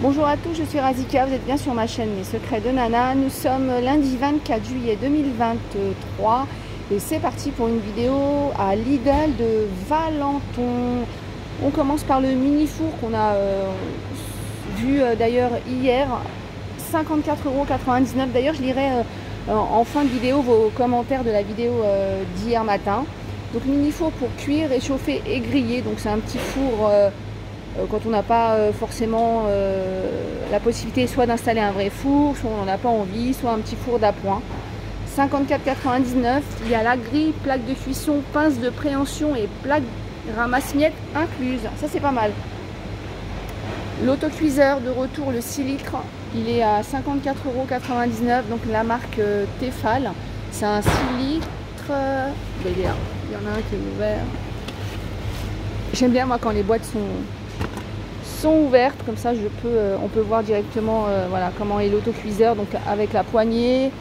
Bonjour à tous, je suis Razika, vous êtes bien sur ma chaîne Les Secrets de Nana. Nous sommes lundi 24 juillet 2023 et c'est parti pour une vidéo à Lidl de Valenton. On commence par le mini four qu'on a vu d'ailleurs hier, 54,99 €. D'ailleurs je lirai en fin de vidéo vos commentaires de la vidéo d'hier matin. Donc mini four pour cuire, réchauffer et griller, donc c'est un petit four quand on n'a pas forcément la possibilité soit d'installer un vrai four, soit on n'en a pas envie, soit un petit four d'appoint. 54,99 €. Il y a la grille, plaque de cuisson, pince de préhension et plaque ramasse-miettes incluses. Ça c'est pas mal. L'autocuiseur de retour, le 6 litres, il est à 54,99 €. Donc la marque Tefal. C'est un 6 litres. Il y en a un qui est ouvert. J'aime bien moi quand les boîtes sont ouvertes, comme ça on peut voir directement voilà, comment est l'autocuiseur, donc avec la poignée.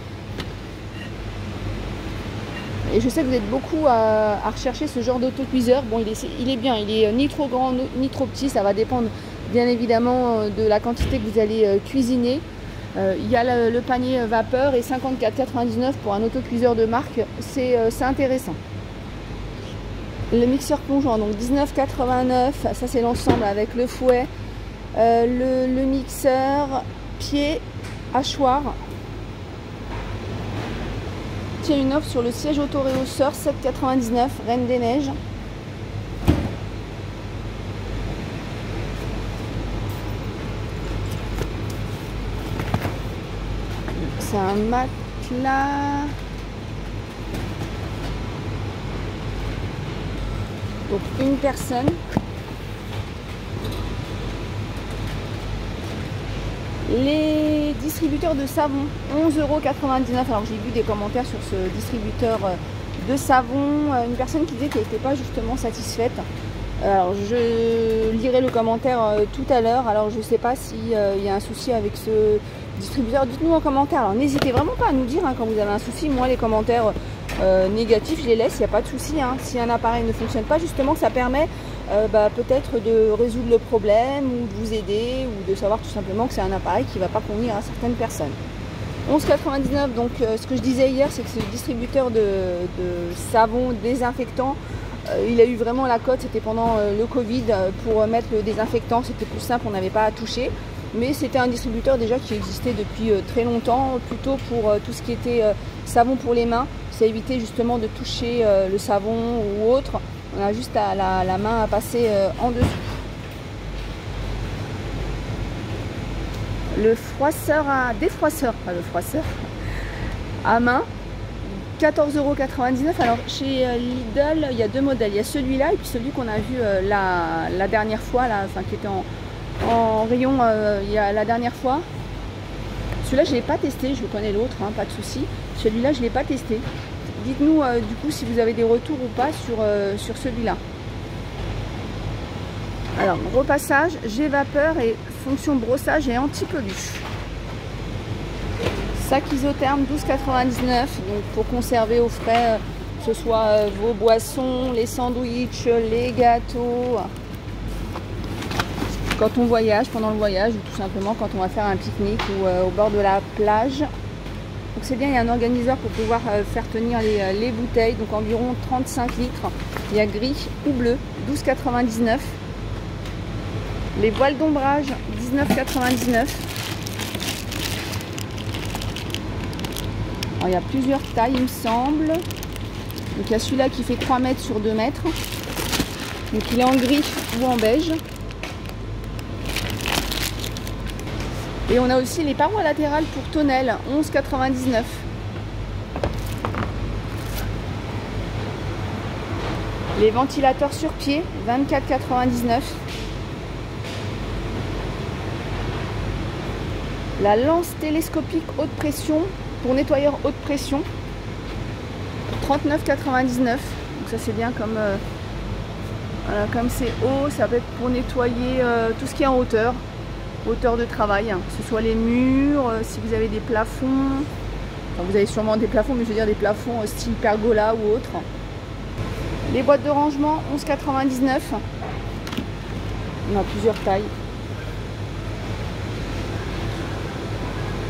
Et je sais que vous êtes beaucoup à rechercher ce genre d'autocuiseur. Bon, il est bien, il est ni trop grand ni trop petit, ça va dépendre bien évidemment de la quantité que vous allez cuisiner. Il y a le panier vapeur et 54,99 € pour un autocuiseur de marque, c'est intéressant. Le mixeur plongeant, donc 19,89 €, ça c'est l'ensemble avec le fouet, le mixeur, pied, hachoir. Il y a une offre sur le siège auto-réhausseur, 7,99 €, Reine des Neiges. C'est un matelas. Donc une personne. Les distributeurs de savon, 11,99 €. Alors j'ai vu des commentaires sur ce distributeur de savon. Une personne qui disait qu'elle n'était pas justement satisfaite. Alors je lirai le commentaire tout à l'heure. Alors je ne sais pas s'il y a un souci avec ce distributeur. Dites-nous en commentaire. Alors n'hésitez vraiment pas à nous dire quand vous avez un souci. Moi les commentaires négatifs je les laisse, il n'y a pas de souci. Si un appareil ne fonctionne pas, justement ça permet peut-être de résoudre le problème ou de vous aider ou de savoir tout simplement que c'est un appareil qui ne va pas convenir à certaines personnes. 11,99 €. Donc ce que je disais hier, c'est que ce distributeur de savon désinfectant, il a eu vraiment la cote. C'était pendant le Covid, pour mettre le désinfectant c'était plus simple, on n'avait pas à toucher. Mais c'était un distributeur déjà qui existait depuis très longtemps, plutôt pour tout ce qui était savon pour les mains. Ça évitait justement de toucher le savon ou autre. On a juste la main à passer en dessous. Le froisseur défroisseur, pas le froisseur, à main, 14,99 €. Alors chez Lidl, il y a deux modèles. Il y a celui-là et puis celui qu'on a vu la dernière fois, là, enfin qui était en rayon il y a la dernière fois. Celui-là je ne l'ai pas testé, je connais l'autre, hein, pas de souci. Celui-là je ne l'ai pas testé. Dites-nous du coup si vous avez des retours ou pas sur celui-là. Alors repassage, jet vapeur et fonction brossage et anti-peluche. Sac isotherme 12,99 €. Donc pour conserver au frais, que ce soit vos boissons, les sandwichs, les gâteaux. Quand on voyage, pendant le voyage, ou tout simplement quand on va faire un pique-nique ou au bord de la plage. Donc c'est bien, il y a un organiseur pour pouvoir faire tenir les bouteilles, donc environ 35 litres. Il y a gris ou bleu, 12,99 €. Les voiles d'ombrage, 19,99 €. Alors il y a plusieurs tailles il me semble. Donc il y a celui-là qui fait 3 mètres sur 2 mètres. Donc il est en gris ou en beige. Et on a aussi les parois latérales pour tonnelles, 11,99 €. Les ventilateurs sur pied, 24,99 €. La lance télescopique haute pression pour nettoyeur haute pression, 39,99 €. Donc ça c'est bien comme voilà, comme c'est haut, ça peut être pour nettoyer tout ce qui est en hauteur. Hauteur de travail, hein, que ce soit les murs, si vous avez des plafonds, enfin, vous avez sûrement des plafonds, mais je veux dire des plafonds style pergola ou autre. Les boîtes de rangement, 11,99 €. On a plusieurs tailles.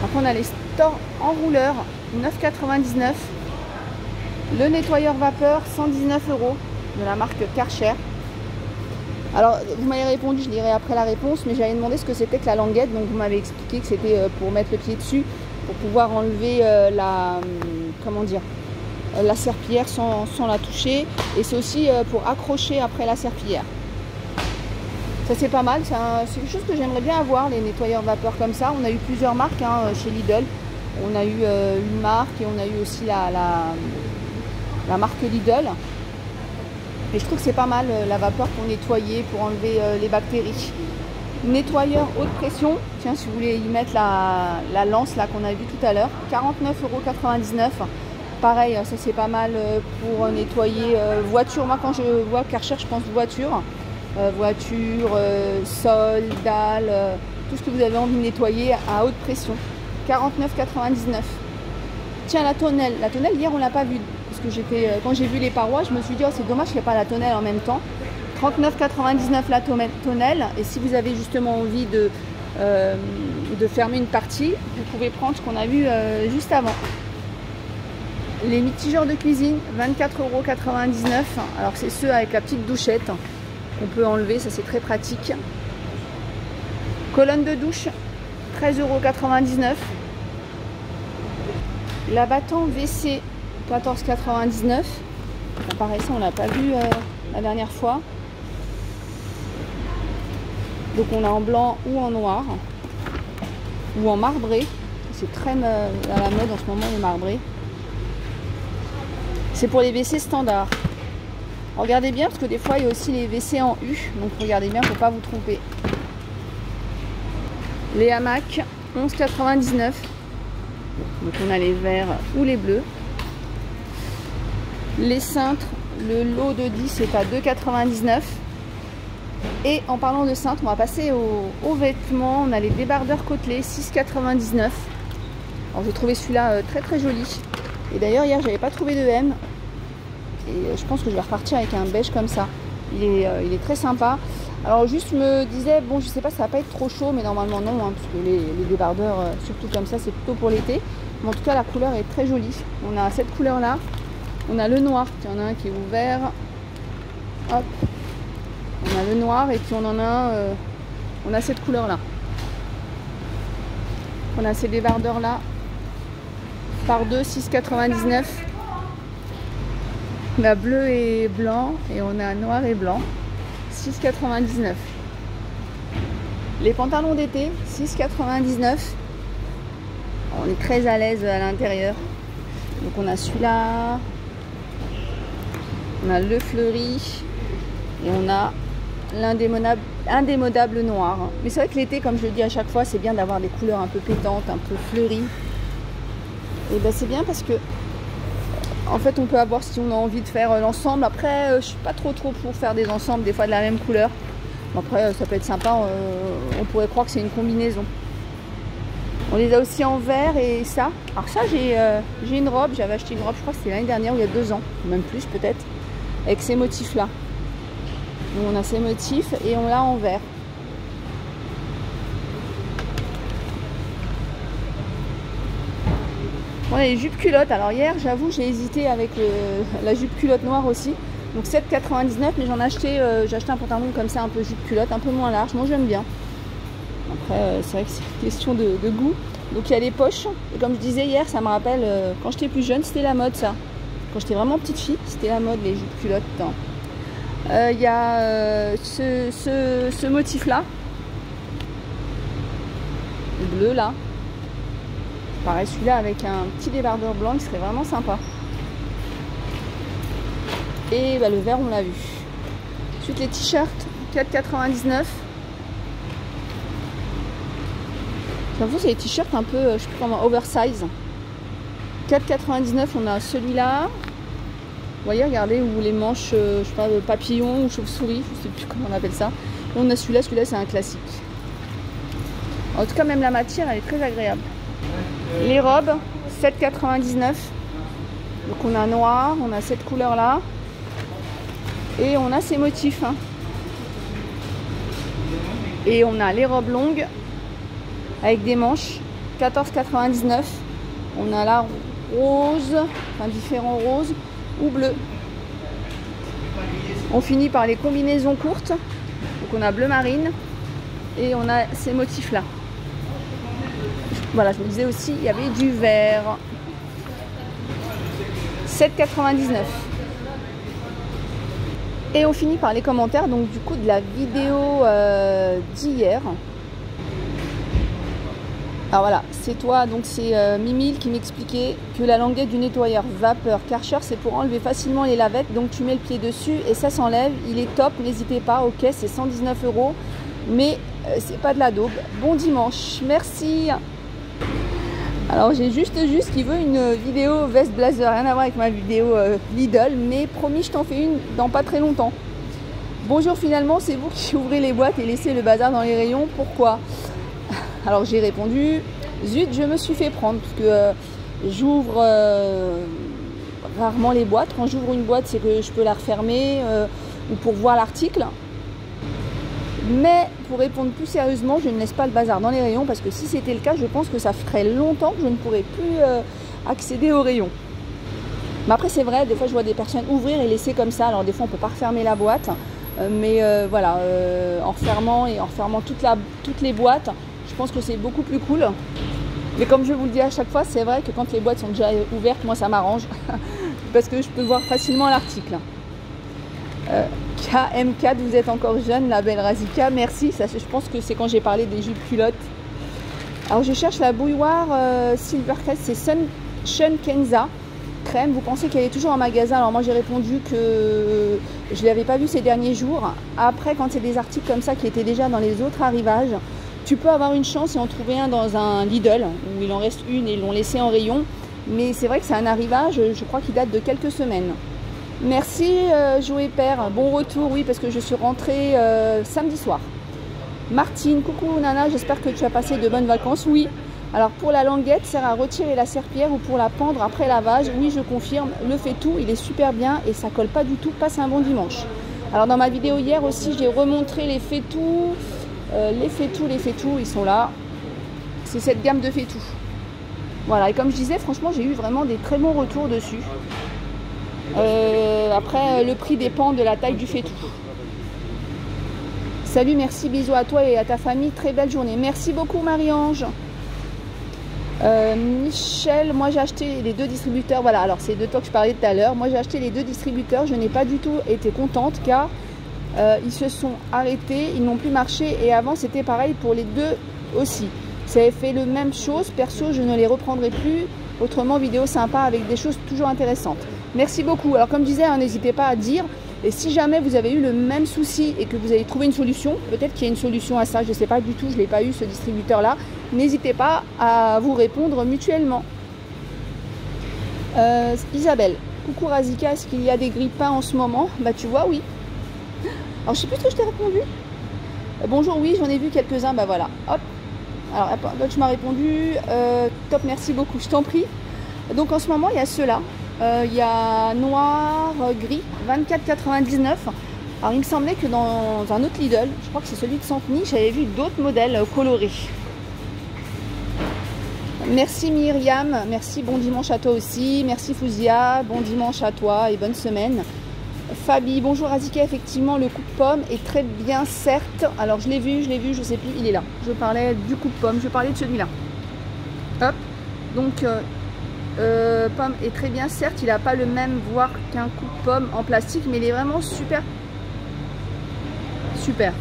Après on a les stores enrouleurs, 9,99 €. Le nettoyeur vapeur, 119 € de la marque Karcher. Alors vous m'avez répondu, je lirai après la réponse, mais j'avais demandé ce que c'était que la languette. Donc vous m'avez expliqué que c'était pour mettre le pied dessus, pour pouvoir enlever comment dire, la serpillière sans la toucher. Et c'est aussi pour accrocher après la serpillière. Ça c'est pas mal, c'est quelque chose que j'aimerais bien avoir, les nettoyeurs vapeur comme ça. On a eu plusieurs marques chez Lidl. On a eu une marque et on a eu aussi la marque Lidl. Et je trouve que c'est pas mal la vapeur pour nettoyer, pour enlever les bactéries. Nettoyeur haute pression, tiens, si vous voulez y mettre la lance là qu'on a vu tout à l'heure, 49,99 €. Pareil, ça c'est pas mal pour nettoyer voiture. Moi quand je vois Karcher, je pense voiture. Voiture, sol, dalle, tout ce que vous avez envie de nettoyer à haute pression. 49,99 €. Tiens, la tonnelle. La tonnelle, hier on l'a pas vue. Parce que quand j'ai vu les parois, je me suis dit, oh, c'est dommage qu'il n'y ait pas la tonnelle en même temps. 39,99 € la tonnelle. Et si vous avez justement envie de fermer une partie, vous pouvez prendre ce qu'on a vu juste avant. Les mitigeurs de cuisine, 24,99 €. Alors c'est ceux avec la petite douchette qu'on peut enlever, ça c'est très pratique. Colonne de douche, 13,99 €. La battant WC, 14,99 €. Pareil, ça on l'a pas vu la dernière fois. Donc on a en blanc ou en noir ou en marbré. C'est très à la mode en ce moment, les marbrés. C'est pour les WC standards. Regardez bien parce que des fois il y a aussi les WC en U. Donc regardez bien pour ne pas vous tromper. Les hamacs, 11,99 €. Donc on a les verts ou les bleus. Les cintres, le lot de 10 est à 2,99 €. Et en parlant de cintres, on va passer aux vêtements. On a les débardeurs côtelés, 6,99 €. Alors j'ai trouvé celui-là très très joli. Et d'ailleurs hier j'avais pas trouvé de M. Et je pense que je vais repartir avec un beige comme ça. Il est très sympa. Alors juste je me disais, bon je sais pas, ça va pas être trop chaud, mais normalement non, parce que les débardeurs, surtout comme ça, c'est plutôt pour l'été. Mais en tout cas la couleur est très jolie. On a cette couleur là. On a le noir, il y en a un qui est ouvert. Hop. On a le noir et puis on en a on a cette couleur là. On a ces débardeurs là. Par 2, 6,99 €. On a bleu et blanc et on a noir et blanc, 6,99 €. Les pantalons d'été, 6,99 €. On est très à l'aise à l'intérieur. Donc on a celui-là, on a le fleuri et on a l'indémodable noir. Mais c'est vrai que l'été, comme je le dis à chaque fois, c'est bien d'avoir des couleurs un peu pétantes, un peu fleuries. Et ben c'est bien parce que en fait on peut avoir, si on a envie de faire l'ensemble. Après je suis pas trop pour faire des ensembles des fois de la même couleur. Après ça peut être sympa, on pourrait croire que c'est une combinaison. On les a aussi en vert et ça. Alors ça j'ai une robe, j'avais acheté une robe, je crois que c'était l'année dernière ou il y a 2 ans, même plus peut-être, avec ces motifs là. Donc on a ces motifs et on l'a en vert. On a les jupes culottes. Alors hier, j'avoue, j'ai hésité avec la jupe culotte noire aussi. Donc 7,99 €, mais j'en ai acheté, j'ai acheté un pantalon comme ça, un peu jupe culotte, un peu moins large. Moi j'aime bien. Après, c'est vrai que c'est une question de goût. Donc il y a les poches. Et comme je disais hier, ça me rappelle, quand j'étais plus jeune, c'était la mode ça. Quand j'étais vraiment petite fille, c'était la mode, les jupes culottes. Il y a ce motif là. Le bleu là. Pareil, celui-là avec un petit débardeur blanc, il serait vraiment sympa. Et bah, le vert, on l'a vu. Ensuite, les t-shirts, 4,99 €. J'avoue, c'est des t-shirts un peu, je sais plus comment, oversize. 4,99 €, on a celui-là. Vous voyez, regardez, où les manches, je sais pas, papillon ou chauve-souris, je sais plus comment on appelle ça. Et on a celui-là, c'est un classique. En tout cas, même la matière, elle est très agréable. Les robes, 7,99 €. Donc on a noir, on a cette couleur là. Et on a ces motifs. Hein. Et on a les robes longues avec des manches, 14,99. On a la rose, enfin différents roses ou bleu. On finit par les combinaisons courtes. Donc on a bleu marine et on a ces motifs là. Voilà, je me disais aussi, il y avait du vert. 7,99. Et on finit par les commentaires, donc du coup de la vidéo d'hier. Alors voilà, c'est toi, donc c'est Mimile qui m'expliquait que la languette du nettoyeur vapeur Karcher, c'est pour enlever facilement les lavettes. Donc tu mets le pied dessus et ça s'enlève. Il est top, n'hésitez pas. Ok, c'est 119 €, mais c'est pas de la daube. Bon dimanche, merci. Alors j'ai juste qui veut une vidéo veste blazer, rien à voir avec ma vidéo Lidl, mais promis je t'en fais une dans pas très longtemps. Bonjour, finalement c'est vous qui ouvrez les boîtes et laissez le bazar dans les rayons, pourquoi? Alors j'ai répondu, zut, je me suis fait prendre, parce que j'ouvre rarement les boîtes. Quand j'ouvre une boîte, c'est que je peux la refermer ou pour voir l'article. Mais pour répondre plus sérieusement, je ne laisse pas le bazar dans les rayons, parce que si c'était le cas, je pense que ça ferait longtemps que je ne pourrais plus accéder aux rayons. Mais après c'est vrai, des fois je vois des personnes ouvrir et laisser comme ça. Alors des fois on ne peut pas refermer la boîte, mais voilà, en refermant toutes les boîtes, je pense que c'est beaucoup plus cool. Mais comme je vous le dis à chaque fois, c'est vrai que quand les boîtes sont déjà ouvertes, moi ça m'arrange parce que je peux voir facilement l'article. KM4, vous êtes encore jeune, la belle Razika, merci. Ça, je pense que c'est quand j'ai parlé des jupes culottes. Alors je cherche la bouilloire Silvercrest, c'est Sun Kenza crème. Vous pensez qu'elle est toujours en magasin? Alors moi j'ai répondu que je ne l'avais pas vue ces derniers jours. Après, quand c'est des articles comme ça qui étaient déjà dans les autres arrivages, tu peux avoir une chance et en trouver un dans un Lidl où il en reste une et ils l'ont laissé en rayon. Mais c'est vrai que c'est un arrivage, je crois qu'il date de quelques semaines. Merci Joé Père, bon retour, oui, parce que je suis rentrée samedi soir. Martine, coucou Nana, j'espère que tu as passé de bonnes vacances. Oui, alors pour la languette, sert à retirer la serpillière ou pour la pendre après lavage. Oui, je confirme, le fait tout, il est super bien et ça colle pas du tout. Passe un bon dimanche. Alors dans ma vidéo hier aussi, j'ai remontré les fait-tout. Les fait-tout, ils sont là. C'est cette gamme de fait-tout. Voilà, et comme je disais, franchement, j'ai eu vraiment des très bons retours dessus. Après, le prix dépend de la taille du fait-tout. Salut, merci, bisous à toi et à ta famille. Très belle journée. Merci beaucoup, Marie-Ange. Michel, moi j'ai acheté les deux distributeurs. Voilà, alors c'est de toi que je parlais tout à l'heure. Moi j'ai acheté les deux distributeurs. Je n'ai pas du tout été contente car ils se sont arrêtés, ils n'ont plus marché. Et avant, c'était pareil pour les deux aussi. Ça avait fait la même chose. Perso, je ne les reprendrai plus. Autrement, vidéo sympa avec des choses toujours intéressantes. Merci beaucoup. Alors comme je disais, n'hésitez pas à dire. Et si jamais vous avez eu le même souci et que vous avez trouvé une solution, peut-être qu'il y a une solution à ça, je ne sais pas du tout, je ne l'ai pas eu ce distributeur-là. N'hésitez pas à vous répondre mutuellement. Isabelle, coucou Razika, est-ce qu'il y a des grille-pains en ce moment? Bah tu vois, oui. Alors je sais plus ce que je t'ai répondu. Bonjour, oui, j'en ai vu quelques-uns, bah voilà. Hop. Alors tu m'as répondu, top, merci beaucoup, je t'en prie. Donc en ce moment, il y a ceux-là. Il y a noir, gris, 24,99. Alors il me semblait que dans un autre Lidl, je crois que c'est celui de Sampigny, j'avais vu d'autres modèles colorés. Merci Myriam, merci, bon dimanche à toi aussi. Merci Fouzia, bon dimanche à toi et bonne semaine. Fabi, bonjour Azika, effectivement le coupe-pomme est très bien certes. Alors je l'ai vu, je sais plus, il est là. Je parlais du coupe-pomme, je parlais de celui-là. Hop, donc pomme est très bien certes, il n'a pas le même voire qu'un coupe-pomme en plastique, mais il est vraiment super. Super.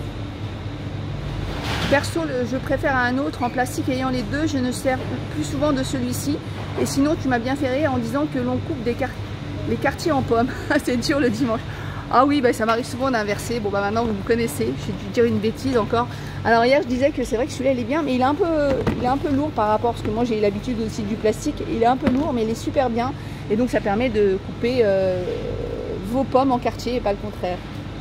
Perso, je préfère un autre en plastique ayant les deux, je ne sers plus souvent de celui-ci. Et sinon, tu m'as bien fait rire en disant que l'on coupe les quartiers en pommes. C'est dur le dimanche. Ah oui, bah, ça m'arrive souvent d'inverser. Bon, bah maintenant, vous me connaissez. J'ai dû dire une bêtise encore. Alors hier, je disais que c'est vrai que celui-là, il est bien, mais il est un peu lourd par rapport, parce que moi, j'ai l'habitude aussi du plastique. Il est un peu lourd, mais il est super bien. Et donc, ça permet de couper vos pommes en quartier et pas le contraire.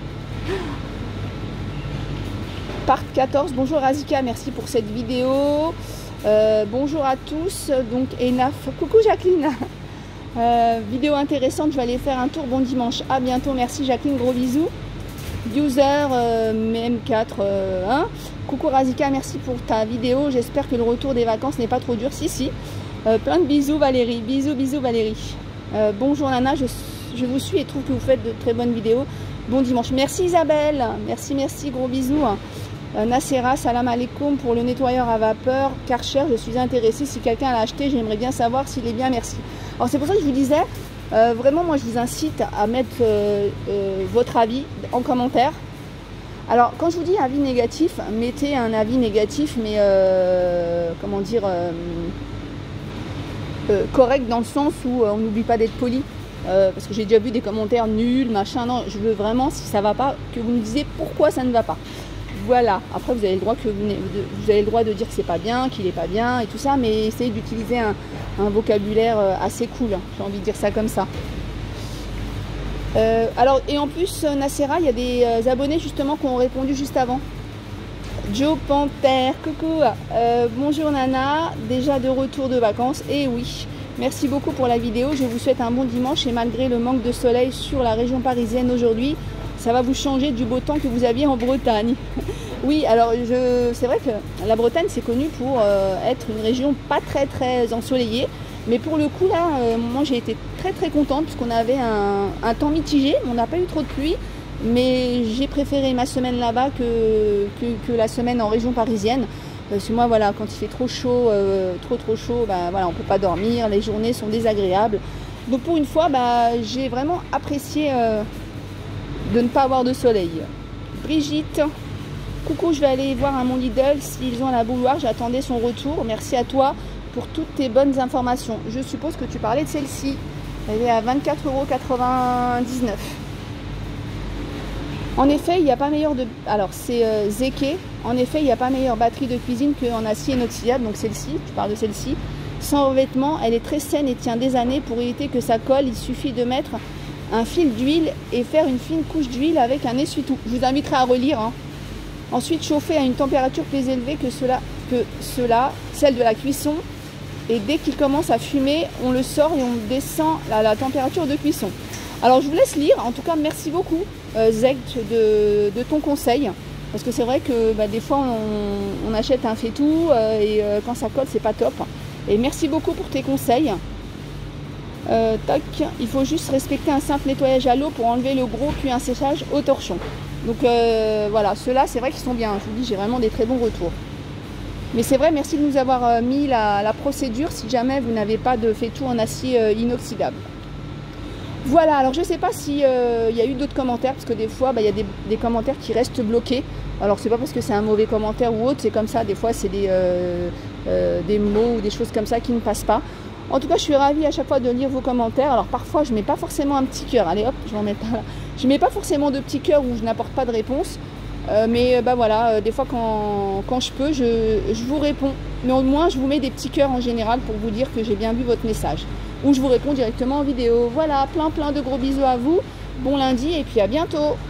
Part 14, bonjour Razika, merci pour cette vidéo. Bonjour à tous. Donc Enaf, coucou Jacqueline. Vidéo intéressante, je vais aller faire un tour. Bon dimanche, à bientôt, merci Jacqueline, gros bisous. User M4 1. Coucou Razika, merci pour ta vidéo. J'espère que le retour des vacances n'est pas trop dur. Si. Plein de bisous Valérie. Bisous Valérie. Bonjour Nana, je vous suis et trouve que vous faites de très bonnes vidéos. Bon dimanche. Merci Isabelle. Merci. Gros bisous. Nassera, salam alaikum pour le nettoyeur à vapeur Karcher. Je suis intéressée. Si quelqu'un l'a acheté, j'aimerais bien savoir s'il est bien. Merci. Alors c'est pour ça que je vous disais, vraiment moi je vous incite à mettre votre avis en commentaire. Alors quand je vous dis avis négatif, mettez un avis négatif, mais comment dire, correct dans le sens où on n'oublie pas d'être poli. Parce que j'ai déjà vu des commentaires nuls, machin. Non, je veux vraiment, si ça va pas, que vous me disiez pourquoi ça ne va pas. Voilà, après vous avez le droit de dire que c'est pas bien, qu'il est pas bien et tout ça, mais essayez d'utiliser un vocabulaire assez cool, j'ai envie de dire ça comme ça. Alors, et en plus, Nassera, il y a des abonnés justement qui ont répondu juste avant. Joe Panther, coucou, bonjour Nana, déjà de retour de vacances, et oui, merci beaucoup pour la vidéo, je vous souhaite un bon dimanche et malgré le manque de soleil sur la région parisienne aujourd'hui, ça va vous changer du beau temps que vous aviez en Bretagne. Oui, alors c'est vrai que la Bretagne c'est connu pour être une région pas très ensoleillée. Mais pour le coup là, moi j'ai été très contente parce qu'on avait un temps mitigé. On n'a pas eu trop de pluie. Mais j'ai préféré ma semaine là-bas que la semaine en région parisienne. Parce que moi voilà, quand il fait trop chaud, trop chaud, bah, voilà, on ne peut pas dormir, les journées sont désagréables. Donc pour une fois, bah, j'ai vraiment apprécié de ne pas avoir de soleil. Brigitte, coucou, je vais aller voir à mon Lidl s'ils ont à la bouilloire, j'attendais son retour. Merci à toi pour toutes tes bonnes informations. Je suppose que tu parlais de celle-ci. Elle est à 24,99 €. En effet, il n'y a pas meilleur de... Alors, c'est Zeke. En effet, il n'y a pas meilleure batterie de cuisine qu'en acier inoxydable. Donc celle-ci, tu parles de celle-ci. Sans revêtement, elle est très saine et tient des années. Pour éviter que ça colle, il suffit de mettre un fil d'huile et faire une fine couche d'huile avec un essuie-tout. Je vous inviterai à relire. Ensuite, chauffer à une température plus élevée que celle de la cuisson. Et dès qu'il commence à fumer, on le sort et on descend la température de cuisson. Alors, je vous laisse lire. En tout cas, merci beaucoup, Zeg, de ton conseil. Parce que c'est vrai que bah, des fois, on achète un fait-tout et quand ça colle, c'est pas top. Et merci beaucoup pour tes conseils. Tac, il faut juste respecter un simple nettoyage à l'eau pour enlever le gros, puis un séchage au torchon. Donc voilà, ceux-là, c'est vrai qu'ils sont bien. Je vous dis, j'ai vraiment des très bons retours. Mais c'est vrai, merci de nous avoir mis la procédure si jamais vous n'avez pas de fait-tout en acier inoxydable. Voilà, alors je ne sais pas s'il y a eu d'autres commentaires, parce que des fois, bah, y a des commentaires qui restent bloqués. Alors c'est pas parce que c'est un mauvais commentaire ou autre, c'est comme ça, des fois c'est des mots ou des choses comme ça qui ne passent pas. En tout cas, je suis ravie à chaque fois de lire vos commentaires. Alors parfois, je ne mets pas forcément un petit cœur. Allez hop, je vais en mettre là. Je ne mets pas forcément de petit cœur où je n'apporte pas de réponse. Mais bah voilà, des fois quand je peux, je vous réponds. Mais au moins, je vous mets des petits cœurs en général pour vous dire que j'ai bien vu votre message. Ou je vous réponds directement en vidéo. Voilà, plein de gros bisous à vous. Bon lundi et puis à bientôt.